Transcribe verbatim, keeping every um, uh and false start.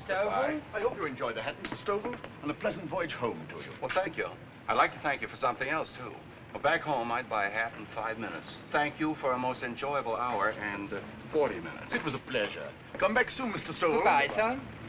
Stovall. I hope you enjoyed the hat, Mister Stovall, and a pleasant voyage home to you. Well, thank you. I'd like to thank you for something else, too. Well, back home, I'd buy a hat in five minutes. Thank you for a most enjoyable hour and uh, forty minutes. It was a pleasure. Come back soon, Mister Stovall. Goodbye, son.